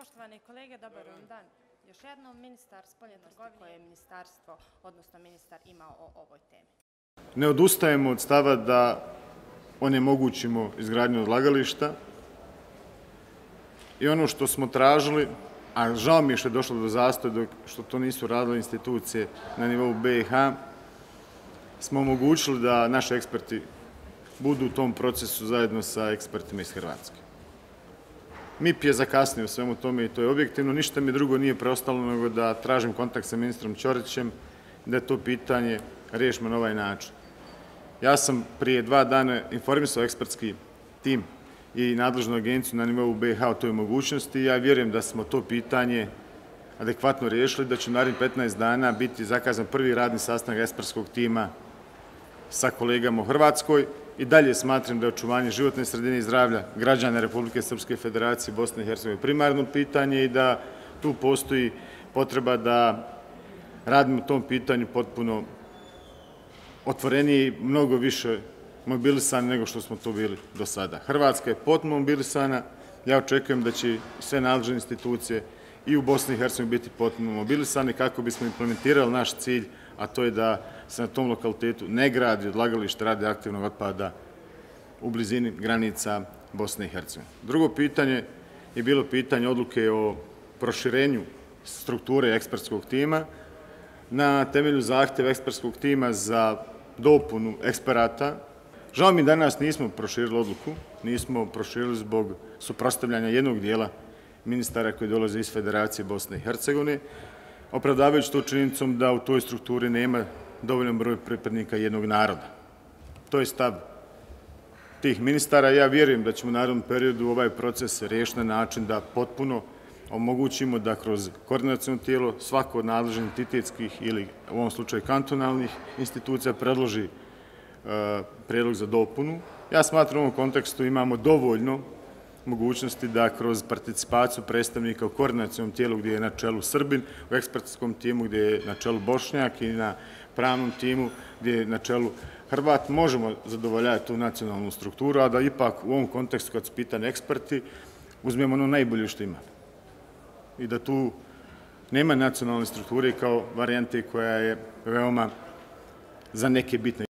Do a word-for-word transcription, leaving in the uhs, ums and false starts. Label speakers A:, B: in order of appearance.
A: Poštovani kolege, dobar vam dan. Još jednom, ministar spoljne trgovine, koje je ministarstvo, odnosno ministar, imao o ovoj temi.
B: Ne odustajemo od stava da onemogućimo izgradnju odlagališta i ono što smo tražili, a žao mi je što je došlo do zastoja što to nisu radile institucije na nivou B i H, smo omogućili da naši eksperti budu u tom procesu zajedno sa ekspertima iz Hrvatske. M I P je zakasnio u svemu tome i to je objektivno. Ništa mi drugo nije preostalo nego da tražim kontakt sa ministrom Ćorićem, da je to pitanje riješimo na ovaj način. Ja sam prije dva dana informisao ekspertski tim i nadležnu agenciju na nivou B i H o toj mogućnosti i ja vjerujem da smo to pitanje adekvatno riješili, da će u narednih petnaest dana biti zakazan prvi radni sastanak ekspertskog tima sa kolegama u Hrvatskoj. I dalje smatram da je očuvanje životne sredine i zdravlja građana Republike Srpske Federacije Bosne i Hercegovine primarno pitanje i da tu postoji potreba da radimo u tom pitanju potpuno otvorenije i mnogo više mobilisani nego što smo to bili do sada. Hrvatska je potpuno mobilisana. Ja očekujem da će sve nadležne institucije i u Bosni i Hercegovini biti potpuno mobilisane kako bismo implementirali naš cilj, a to je da se na tom lokalitetu ne gradi odlagalište radioaktivnog otpada u blizini granica Bosne i Hercegovine. Drugo pitanje je bilo pitanje odluke o proširenju strukture ekspertskog tima na temelju zahtjeva ekspertskog tima za dopunu eksperata. Žao mi danas nismo proširili odluku, nismo proširili zbog suprotstavljanja jednog dijela ministara koji dolaze iz Federacije Bosne i Hercegovine, opravdavajući to činjenicom da u toj strukturi nema dovoljan broj pripadnika jednog naroda. To je stav tih ministara. Ja vjerujem da ćemo u narednom periodu ovaj proces riješiti na način da potpuno omogućimo da kroz koordinaciono tijelo svako od nadležnih entitetskih ili u ovom slučaju kantonalnih institucija predloži prijedlog za dopunu. Ja smatram u ovom kontekstu imamo dovoljno mogućnosti da kroz participaciju predstavnika u koordinacionom tijelu gdje je na čelu Srbin, u ekspertskom timu gdje je na čelu Bošnjak i na pravnom timu gdje je na čelu Hrvat, možemo zadovoljavati tu nacionalnu strukturu, a da ipak u ovom kontekstu kad su pitani eksperti uzmemo ono najbolje što ima. I da tu nema nacionalne strukture kao varijante koja je veoma za neke bitna.